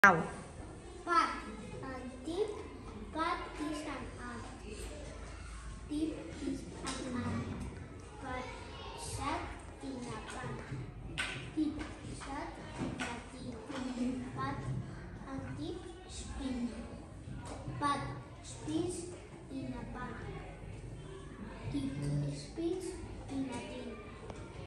Now, Pat. Tip. Pat is an ant. Tip is an ant. Pat sat in a pan. Tip sat in a tin. Pat and tip spin. Pat spins in a pan. Tip spins in a tin.